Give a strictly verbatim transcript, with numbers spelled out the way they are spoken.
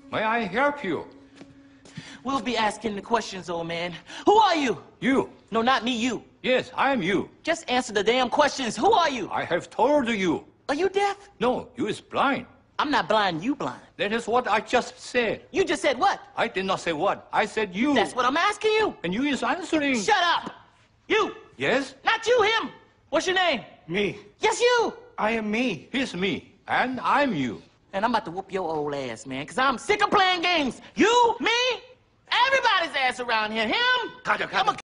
May I help you? We'll be asking the questions, old man. Who are you? You. No, not me, you. Yes, I am you. Just answer the damn questions. Who are you? I have told you. Are you deaf? No, you is blind. I'm not blind, you blind. That is what I just said. You just said what? I did not say what. I said you. That's what I'm asking you. And you is answering. Shut up! You! Yes? Not you, him! What's your name? Me. Yes, you! I am me. He's me. And I'm you. And I'm about to whoop your old ass, man, because I'm sick of playing games. You, me, everybody's ass around here. Him? Carter, Carter. I'm a